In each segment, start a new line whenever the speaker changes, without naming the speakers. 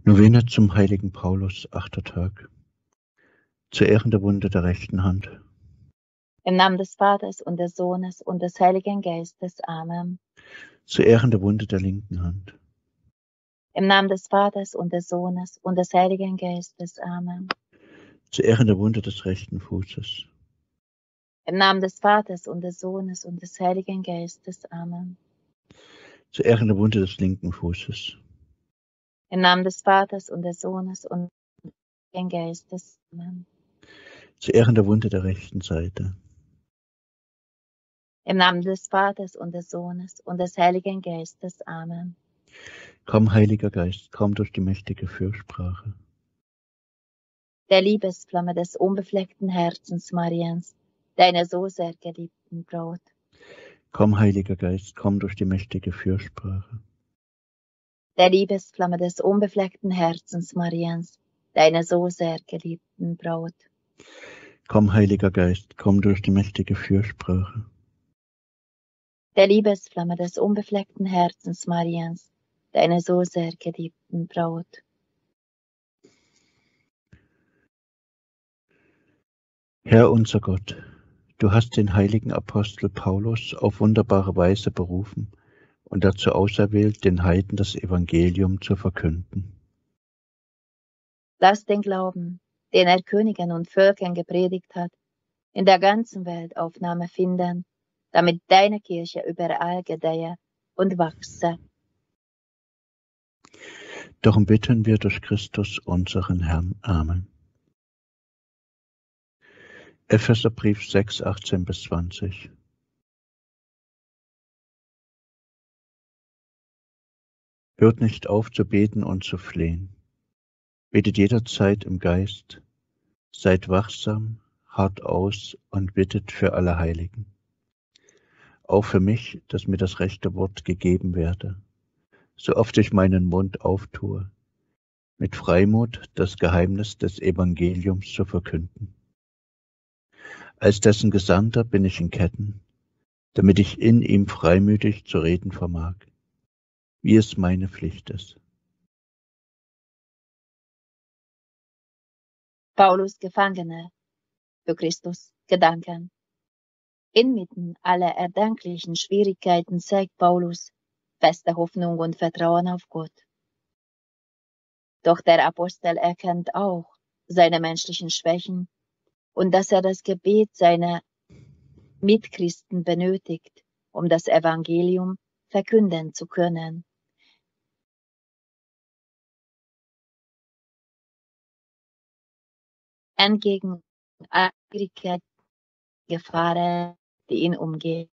Novene zum heiligen Paulus, 8. Tag. Zur Ehren der Wunde der rechten Hand.
Im Namen des Vaters und des Sohnes und des Heiligen Geistes. Amen.
Zur Ehren der Wunde der linken Hand.
Im Namen des Vaters und des Sohnes und des Heiligen Geistes. Amen.
Zur Ehren der Wunde des rechten Fußes.
Im Namen des Vaters und des Sohnes und des Heiligen Geistes. Amen.
Zur Ehren der Wunde des linken Fußes.
Im Namen des Vaters und des Sohnes und des Heiligen Geistes. Amen.
Zur Ehren der Wunde der rechten Seite.
Im Namen des Vaters und des Sohnes und des Heiligen Geistes. Amen.
Komm, Heiliger Geist, komm durch die mächtige Fürsprache.
Der Liebesflamme des unbefleckten Herzens Mariens, deiner so sehr geliebten Braut.
Komm, Heiliger Geist, komm durch die mächtige Fürsprache.
Der Liebesflamme des unbefleckten Herzens Mariens, deiner so sehr geliebten Braut.
Komm, Heiliger Geist, komm durch die mächtige Fürsprache.
Der Liebesflamme des unbefleckten Herzens Mariens, deiner so sehr geliebten Braut.
Herr unser Gott, du hast den heiligen Apostel Paulus auf wunderbare Weise berufen und dazu auserwählt, den Heiden das Evangelium zu verkünden.
Lass den Glauben, den er Königen und Völkern gepredigt hat, in der ganzen Welt Aufnahme finden, damit deine Kirche überall gedeihe und wachse.
Darum bitten wir durch Christus, unseren Herrn. Amen. Epheserbrief 6, 18-20. Hört nicht auf zu beten und zu flehen. Betet jederzeit im Geist, seid wachsam, harrt aus und bittet für alle Heiligen. Auch für mich, dass mir das rechte Wort gegeben werde, so oft ich meinen Mund auftue, mit Freimut das Geheimnis des Evangeliums zu verkünden. Als dessen Gesandter bin ich in Ketten, damit ich in ihm freimütig zu reden vermag, wie es meine Pflicht ist.
Paulus Gefangener, für Christus Gedanken. Inmitten aller erdenklichen Schwierigkeiten zeigt Paulus feste Hoffnung und Vertrauen auf Gott. Doch der Apostel erkennt auch seine menschlichen Schwächen und dass er das Gebet seiner Mitchristen benötigt, um das Evangelium verkünden zu können. Entgegen aller Gefahren, die ihn umgehen.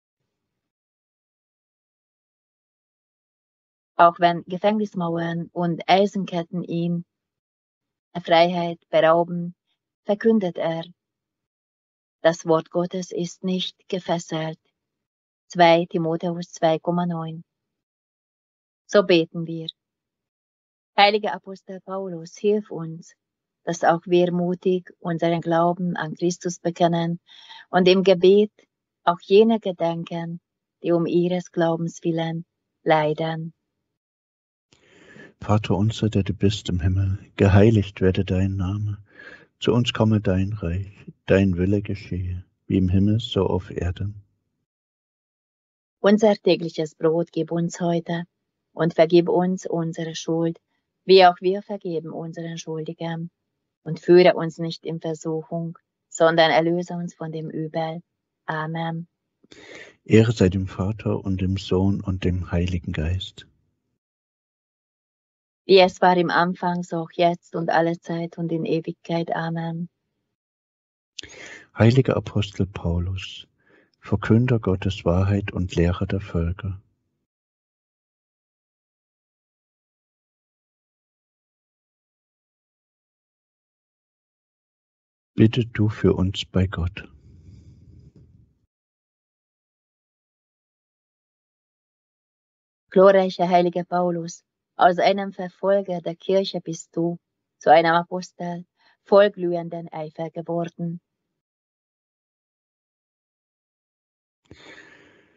Auch wenn Gefängnismauern und Eisenketten ihn der Freiheit berauben, verkündet er: Das Wort Gottes ist nicht gefesselt. 2 Timotheus 2,9. So beten wir. Heiliger Apostel Paulus, hilf uns, dass auch wir mutig unseren Glauben an Christus bekennen und im Gebet auch jene gedenken, die um ihres Glaubens willen leiden.
Vater unser, der du bist im Himmel, geheiligt werde dein Name. Zu uns komme dein Reich, dein Wille geschehe, wie im Himmel so auf Erden.
Unser tägliches Brot gib uns heute und vergib uns unsere Schuld, wie auch wir vergeben unseren Schuldigen. Und führe uns nicht in Versuchung, sondern erlöse uns von dem Übel. Amen.
Ehre sei dem Vater und dem Sohn und dem Heiligen Geist.
Wie es war im Anfang, so auch jetzt und alle Zeit und in Ewigkeit. Amen.
Heiliger Apostel Paulus, Verkünder Gottes Wahrheit und Lehrer der Völker. Bitte du für uns bei Gott.
Glorreicher heiliger Paulus, aus einem Verfolger der Kirche bist du zu einem Apostel voll glühenden Eifer geworden.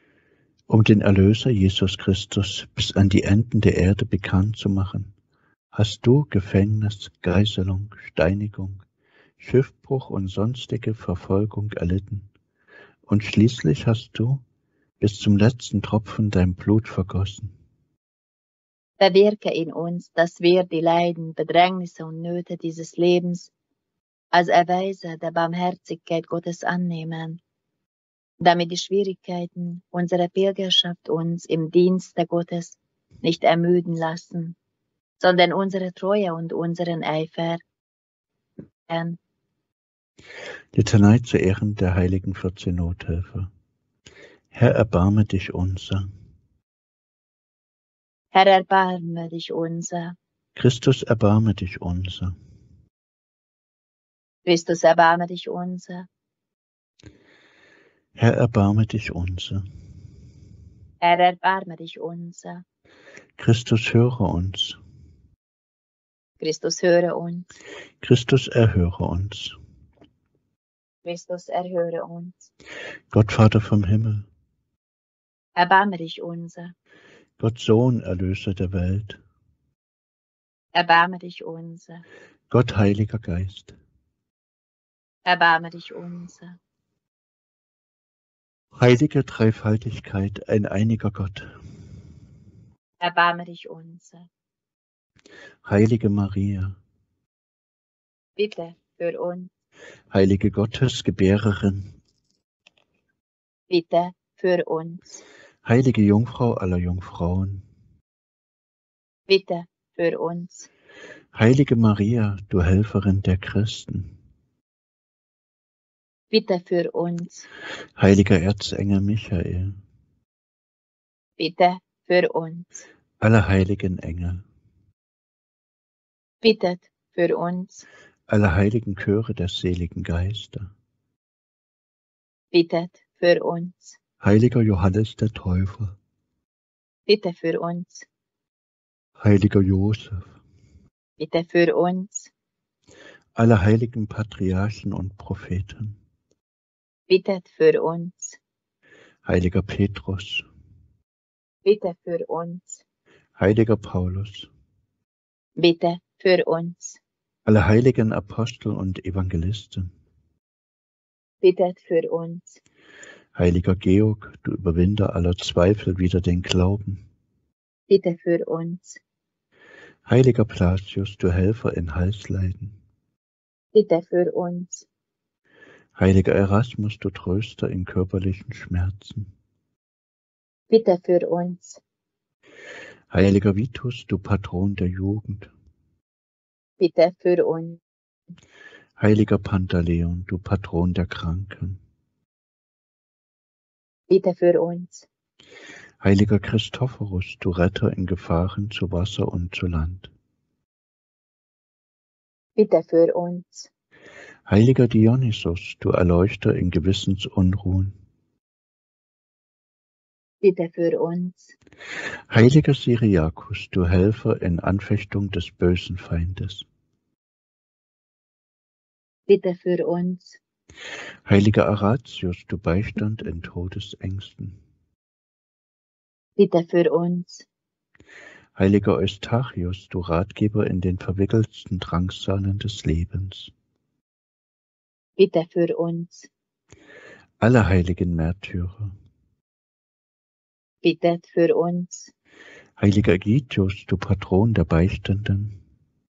Um den Erlöser Jesus Christus bis an die Enden der Erde bekannt zu machen, hast du Gefängnis, Geißelung, Steinigung, Schiffbruch und sonstige Verfolgung erlitten, und schließlich hast du bis zum letzten Tropfen dein Blut vergossen.
Bewirke in uns, dass wir die Leiden, Bedrängnisse und Nöte dieses Lebens als Erweise der Barmherzigkeit Gottes annehmen, damit die Schwierigkeiten unserer Pilgerschaft uns im Dienste Gottes nicht ermüden lassen, sondern unsere Treue und unseren Eifer erhöhen.
Litanei zu Ehren der heiligen 14 Nothelfer. Herr, erbarme dich unser.
Herr, erbarme dich unser.
Christus, erbarme dich unser.
Christus, erbarme dich unser.
Herr, erbarme dich unser.
Herr, erbarme dich unser.
Christus, höre uns.
Christus, höre uns.
Christus, erhöre uns.
Christus, erhöre uns.
Gott, Vater vom Himmel.
Erbarme dich unser.
Gott, Sohn, Erlöser der Welt.
Erbarme dich unser.
Gott, Heiliger Geist.
Erbarme dich unser.
Heilige Dreifaltigkeit, ein einiger Gott.
Erbarme dich unser.
Heilige Maria.
Bitte für uns.
Heilige Gottesgebärerin.
Bitte für uns.
Heilige Jungfrau aller Jungfrauen.
Bitte für uns.
Heilige Maria, du Helferin der Christen.
Bitte für uns.
Heiliger Erzengel Michael.
Bitte für uns.
Alle heiligen Engel.
Bittet für uns.
Alle heiligen Chöre der seligen Geister.
Bittet für uns.
Heiliger Johannes der Täufer.
Bitte für uns.
Heiliger Josef.
Bitte für uns.
Alle heiligen Patriarchen und Propheten.
Bittet für uns.
Heiliger Petrus.
Bitte für uns.
Heiliger Paulus.
Bitte für uns.
Alle heiligen Apostel und Evangelisten.
Bittet für uns.
Heiliger Georg, du Überwinder aller Zweifel wider den Glauben.
Bitte für uns.
Heiliger Blasius, du Helfer in Halsleiden.
Bitte für uns.
Heiliger Erasmus, du Tröster in körperlichen Schmerzen.
Bitte für uns.
Heiliger Vitus, du Patron der Jugend.
Bitte für uns.
Heiliger Pantaleon, du Patron der Kranken.
Bitte für uns.
Heiliger Christophorus, du Retter in Gefahren zu Wasser und zu Land.
Bitte für uns.
Heiliger Dionysos, du Erleuchter in Gewissensunruhen.
Bitte für uns.
Heiliger Syriakus, du Helfer in Anfechtung des bösen Feindes.
Bitte für uns.
Heiliger Aratius, du Beistand in Todesängsten.
Bitte für uns.
Heiliger Eustachius, du Ratgeber in den verwickeltsten Drangsalen des Lebens.
Bitte für uns.
Alle heiligen Märtyrer.
Bittet für uns.
Heiliger Aegidius, du Patron der Beichtenden.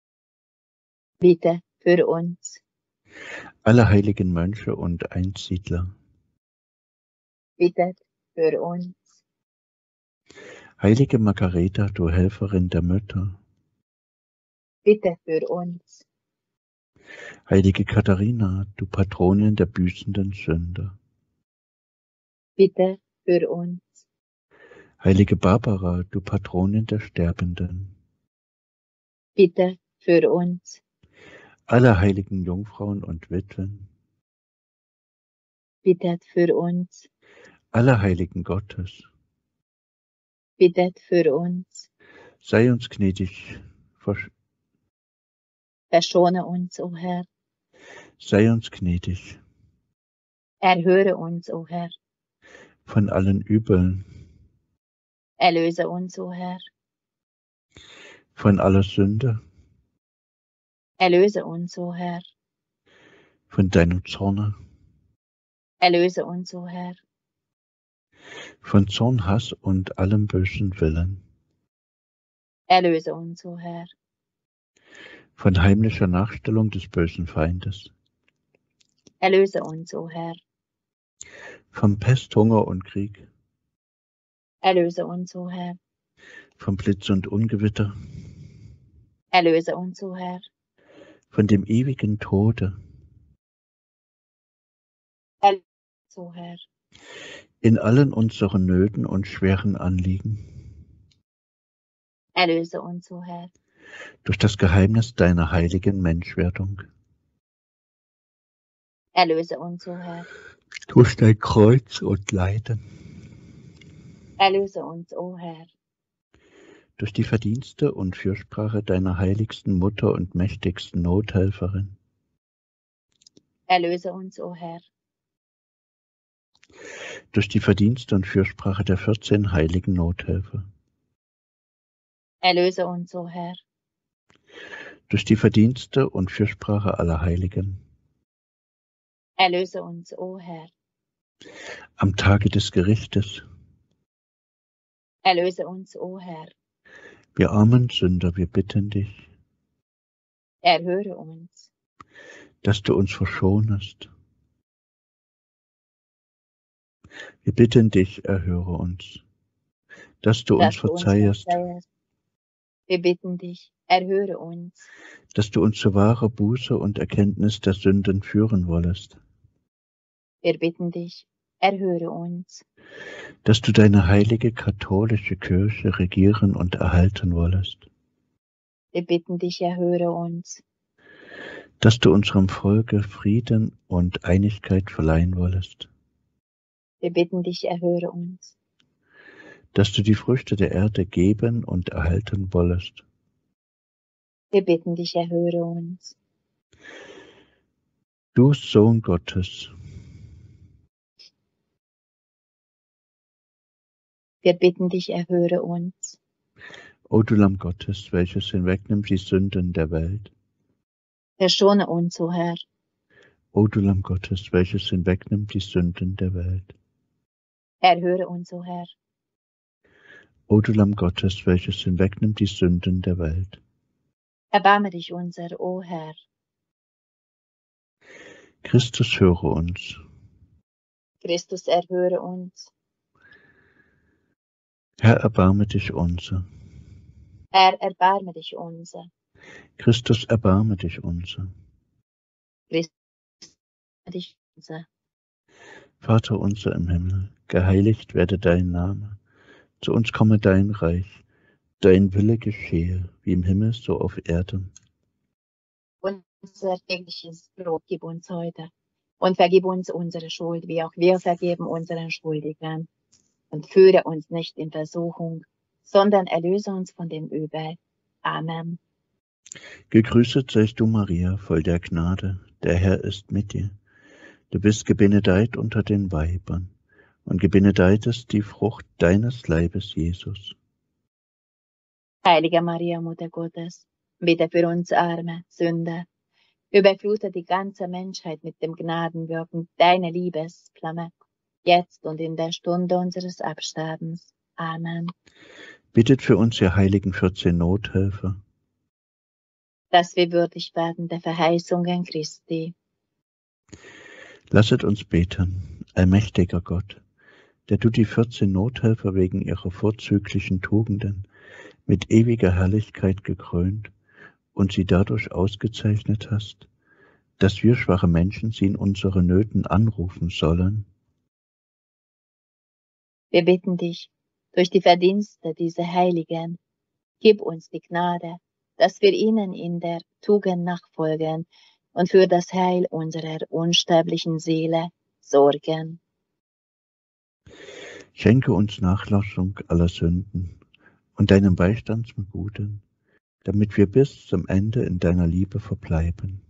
Bitte für uns.
Alle heiligen Mönche und Einsiedler.
Bittet für uns.
Heilige Margareta, du Helferin der Mütter.
Bitte für uns.
Heilige Katharina, du Patronin der büßenden Sünder.
Bitte für uns.
Heilige Barbara, du Patronin der Sterbenden.
Bitte für uns.
Alle heiligen Jungfrauen und Witwen.
Bittet für uns.
Alle Heiligen Gottes.
Bittet für uns.
Sei uns gnädig,
Verschone uns, o Herr.
sei uns gnädig
Erhöre uns, o Herr.
von allen Übeln,
Erlöse uns, o Herr.
von aller Sünde,
Erlöse uns, o Herr.
von deinem Zorne,
Erlöse uns, o Herr.
von Zorn, Hass und allem bösen Willen,
Erlöse uns, o Herr.
von heimlicher Nachstellung des bösen Feindes,
Erlöse uns, o Herr.
von Pest, Hunger und Krieg,
Erlöse uns, o Herr.
von Blitz und Ungewitter,
Erlöse uns, o Herr.
von dem ewigen Tode,
Erlöse uns, o Herr.
in allen unseren Nöten und schweren Anliegen,
Erlöse uns, o Herr.
durch das Geheimnis deiner heiligen Menschwerdung,
Erlöse uns, o Herr.
durch dein Kreuz und Leiden,
Erlöse uns, o Herr.
durch die Verdienste und Fürsprache deiner heiligsten Mutter und mächtigsten Nothelferin,
Erlöse uns, o Herr.
durch die Verdienste und Fürsprache der 14 heiligen Nothelfer,
Erlöse uns, o Herr.
durch die Verdienste und Fürsprache aller Heiligen,
Erlöse uns, o Herr.
am Tage des Gerichtes,
Erlöse uns, o Herr.
wir armen Sünder, wir bitten dich,
Erhöre uns.
dass du uns verschonest. Wir bitten dich, erhöre uns, dass du uns
Dass du uns
verzeihst,
verzeihst. Wir bitten dich, erhöre uns.
dass du uns zu wahrer Buße und Erkenntnis der Sünden führen wollest,
Wir bitten dich, erhöre uns.
dass du deine heilige katholische Kirche regieren und erhalten wollest,
Wir bitten dich, erhöre uns.
dass du unserem Volke Frieden und Einigkeit verleihen wollest,
Wir bitten dich, erhöre uns.
dass du die Früchte der Erde geben und erhalten wollest,
Wir bitten dich, erhöre uns.
du Sohn Gottes,
Wir bitten dich, erhöre uns.
o du Lamm Gottes, welches hinwegnimmt die Sünden der Welt,
Verschone uns, o Herr.
o du Lamm Gottes, welches hinwegnimmt die Sünden der Welt,
Erhöre uns, o Herr.
o du Lamm Gottes, welches hinwegnimmt die Sünden der Welt,
Erbarme dich unser, o Herr.
Christus, höre uns,
Christus, erhöre uns.
Herr, erbarme dich unser,
Herr, erbarme dich unser.
Christus, erbarme dich unser,
Christus, erbarme dich unser.
Vater unser im Himmel, geheiligt werde dein Name, zu uns komme dein Reich, dein Wille geschehe, wie im Himmel so auf Erden.
Unser tägliches Brot gib uns heute und vergib uns unsere Schuld, wie auch wir vergeben unseren Schuldigern. Und führe uns nicht in Versuchung, sondern erlöse uns von dem Übel. Amen.
Gegrüßet seist du, Maria, voll der Gnade, der Herr ist mit dir. Du bist gebenedeit unter den Weibern, und gebenedeit ist die Frucht deines Leibes, Jesus.
Heilige Maria, Mutter Gottes, bitte für uns arme Sünder, überflute die ganze Menschheit mit dem Gnadenwirken deiner Liebesflamme, jetzt und in der Stunde unseres Absterbens. Amen.
Bittet für uns, ihr heiligen 14 Nothelfer,
Dass wir würdig werden der Verheißungen Christi.
lasset uns beten, allmächtiger Gott, der du die 14 Nothelfer wegen ihrer vorzüglichen Tugenden mit ewiger Herrlichkeit gekrönt und sie dadurch ausgezeichnet hast, dass wir schwache Menschen sie in unseren Nöten anrufen sollen.
Wir bitten dich, durch die Verdienste dieser Heiligen, gib uns die Gnade, dass wir ihnen in der Tugend nachfolgen und für das Heil unserer unsterblichen Seele sorgen.
Schenke uns Nachlassung aller Sünden und deinen Beistand zum Guten, damit wir bis zum Ende in deiner Liebe verbleiben.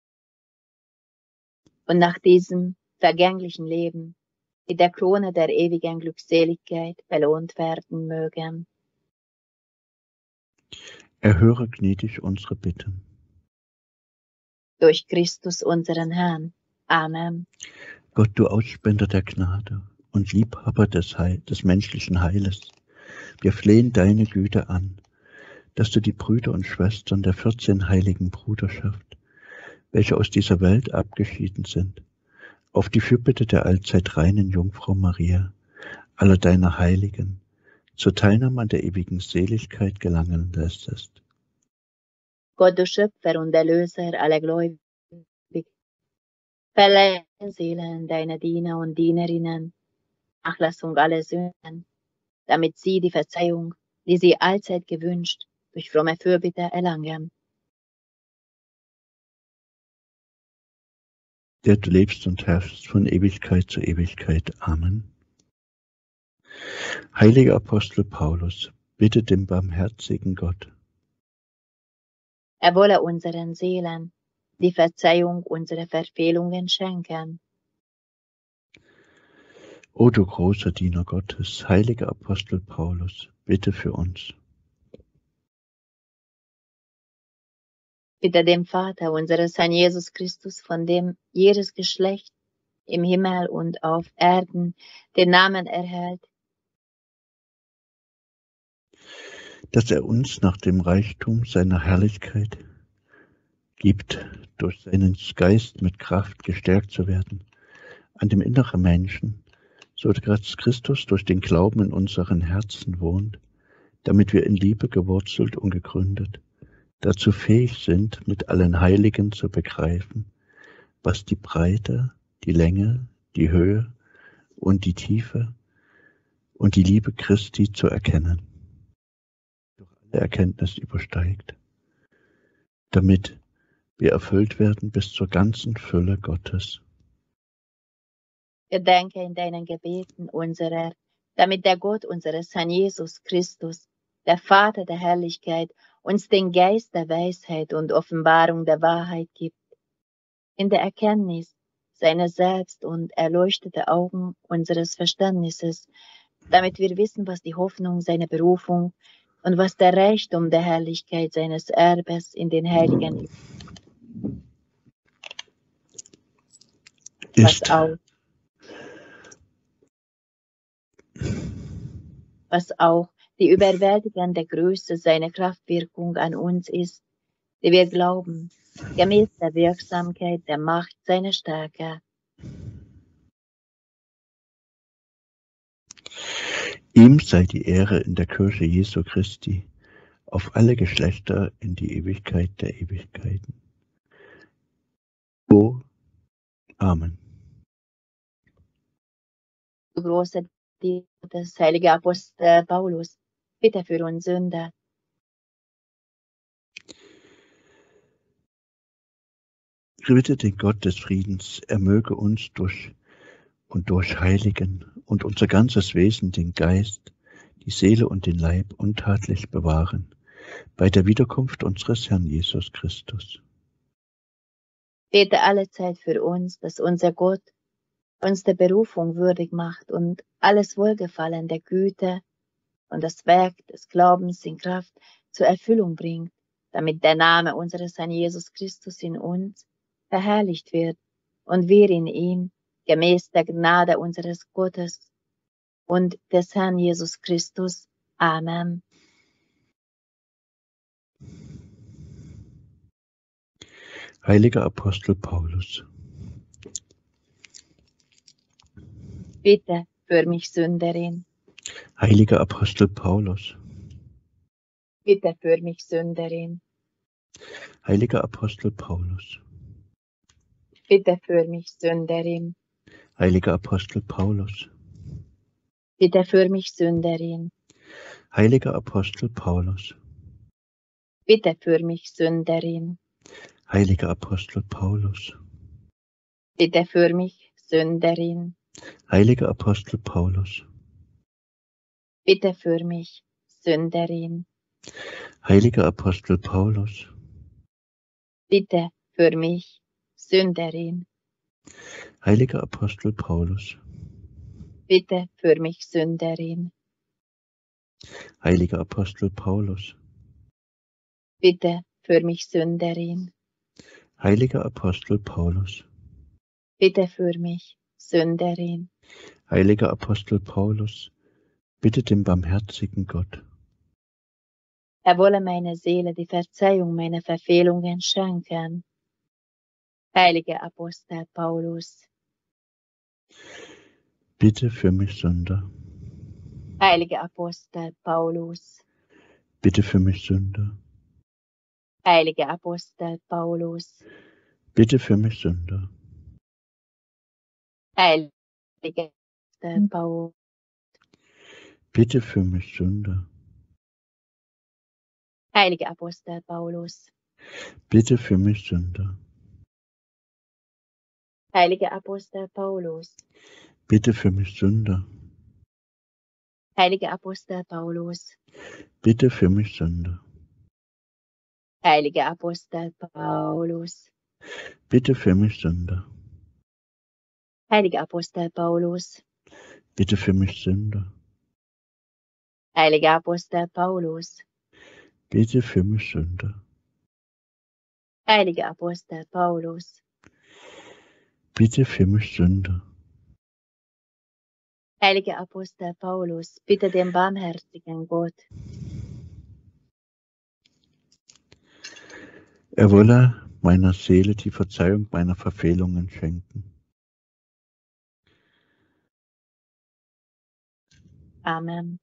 Und nach diesem vergänglichen Leben mit der Krone der ewigen Glückseligkeit belohnt werden mögen.
Erhöre gnädig unsere Bitten.
durch Christus unseren Herrn. Amen.
Gott, du Ausspender der Gnade und Liebhaber des menschlichen Heiles, wir flehen deine Güte an, dass du die Brüder und Schwestern der 14 heiligen Bruderschaft, welche aus dieser Welt abgeschieden sind, auf die Fürbitte der allzeit reinen Jungfrau Maria, aller deiner Heiligen, zur Teilnahme an der ewigen Seligkeit gelangen lässest.
Gott, du Schöpfer und Erlöser aller Gläubigen, verleihe den Seelen deiner Diener und Dienerinnen Nachlassung aller Sünden, damit sie die Verzeihung, die sie allzeit gewünscht, durch fromme Fürbitte erlangen.
Der du lebst und herrschst von Ewigkeit zu Ewigkeit. Amen. Heiliger Apostel Paulus, bitte den barmherzigen Gott.
Er wolle unseren Seelen die Verzeihung unserer Verfehlungen schenken.
O du großer Diener Gottes, heiliger Apostel Paulus, bitte für uns.
Bitte dem Vater unseres Herrn Jesus Christus, von dem jedes Geschlecht im Himmel und auf Erden den Namen erhält,
dass er uns nach dem Reichtum seiner Herrlichkeit gibt, durch seinen Geist mit Kraft gestärkt zu werden, an dem inneren Menschen, so dass Christus durch den Glauben in unseren Herzen wohnt, damit wir in Liebe gewurzelt und gegründet, dazu fähig sind, mit allen Heiligen zu begreifen, was die Breite, die Länge, die Höhe und die Tiefe und die Liebe Christi zu erkennen, durch alle Erkenntnis übersteigt, damit wir erfüllt werden bis zur ganzen Fülle Gottes.
gedenke in deinen Gebeten unserer, damit der Gott unseres Herrn Jesus Christus, der Vater der Herrlichkeit, uns den Geist der Weisheit und Offenbarung der Wahrheit gibt, in der Erkenntnis seiner selbst und erleuchtete Augen unseres Verständnisses, damit wir wissen, was die Hoffnung seiner Berufung und was der Reichtum der Herrlichkeit seines Erbes in den Heiligen ist. Was auch die überwältigende Größe seiner Kraftwirkung an uns ist, die wir glauben, gemäß der Wirksamkeit der Macht seiner Stärke.
Ihm sei die Ehre in der Kirche Jesu Christi, auf alle Geschlechter in die Ewigkeit der Ewigkeiten. O Amen.
Du großer Diener des heiligen Apostel Paulus, bitte für uns Sünder.
Bitte den Gott des Friedens, er möge uns durch Heiligen und unser ganzes Wesen, den Geist, die Seele und den Leib untadelig bewahren, bei der Wiederkunft unseres Herrn Jesus Christus.
Bete allezeit für uns, dass unser Gott uns der Berufung würdig macht und alles Wohlgefallen der Güte und das Werk des Glaubens in Kraft zur Erfüllung bringt, damit der Name unseres Herrn Jesus Christus in uns verherrlicht wird und wir in ihm gemäß der Gnade unseres Gottes und des Herrn Jesus Christus. Amen.
Heiliger Apostel Paulus,
bitte für mich Sünderin.
Heiliger Apostel Paulus,
bitte für mich Sünderin.
Heiliger Apostel Paulus,
bitte für mich Sünderin.
Heiliger Apostel Paulus,
bitte für mich Sünderin.
Heiliger Apostel Paulus,
bitte für mich Sünderin.
Heiliger Apostel Paulus,
bitte für mich Sünderin.
Heiliger Apostel Paulus,
bitte für mich Sünderin.
Heiliger Apostel Paulus,
bitte für mich Sünderin.
Heiliger Apostel Paulus,
bitte für mich Sünderin.
Heiliger Apostel Paulus,
bitte für mich Sünderin.
Heiliger Apostel Paulus,
bitte für mich, Sünderin.
heiliger Apostel Paulus, bitte den barmherzigen Gott.
Er wolle meiner Seele die Verzeihung meiner Verfehlungen schenken. Heiliger Apostel Paulus,
Bitte für mich Sünder.
heiliger Apostel Paulus,
Bitte für mich Sünder.
heiliger Apostel Paulus,
Bitte für mich Sünder.
heiliger Apostel Paulus,
Bitte für mich Sünder.
heiliger Apostel Paulus,
Bitte für mich Sünder.
heiliger Apostel Paulus,
Bitte für mich Sünder.
heiliger Apostel Paulus,
Bitte für mich Sünder.
heiliger Apostel Paulus,
Bitte für mich Sünder.
heiliger Apostel Paulus,
Bitte für mich Sünder.
heiliger Apostel Paulus,
Bitte für mich Sünder.
heiliger Apostel Paulus,
Bitte für mich Sünder.
heiliger Apostel Paulus, bitte den barmherzigen Gott.
Er wolle meiner Seele die Verzeihung meiner Verfehlungen schenken.
Amen.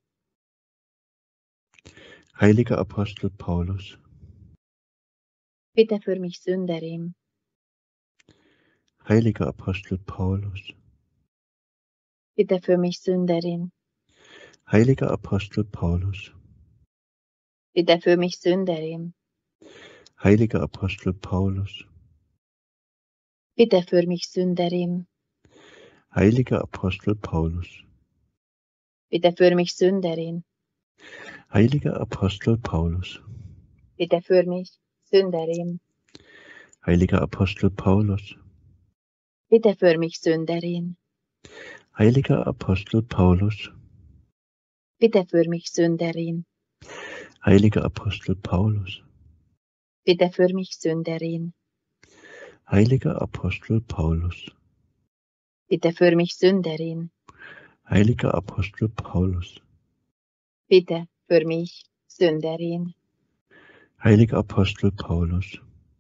Heiliger Apostel Paulus,
Bitte für mich Sünderin.
heiliger Apostel Paulus,
Bitte für mich Sünderin.
heiliger Apostel Paulus,
Bitte für mich Sünderin.
heiliger Apostel Paulus,
Bitte für mich Sünderin.
heiliger Apostel Paulus,
Bitte für mich Sünderin.
heiliger Apostel Paulus,
Bitte für mich Sünderin.
heiliger Apostel Paulus,
Bitte für mich Sünderin.
heiliger Apostel Paulus,
Bitte für mich Sünderin.
heiliger Apostel Paulus,
Bitte für mich Sünderin.
heiliger Apostel Paulus,
Bitte für mich Sünderin.
heiliger Apostel Paulus,
Bitte für mich Sünderin.
heiliger Apostel Paulus,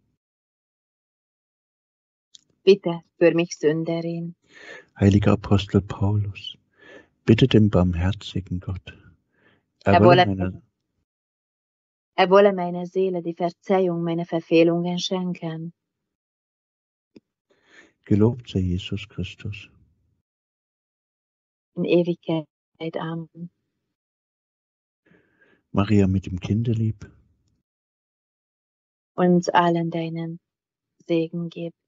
Bitte für mich Sünderin.
heiliger Apostel Paulus, bitte den barmherzigen Gott. Er
Er
wolle
wolle meiner Seele die Verzeihung meiner Verfehlungen schenken.
gelobt sei Jesus Christus.
In Ewigkeit. Amen.
Maria mit dem Kindelieb,
Uns allen deinen Segen gib.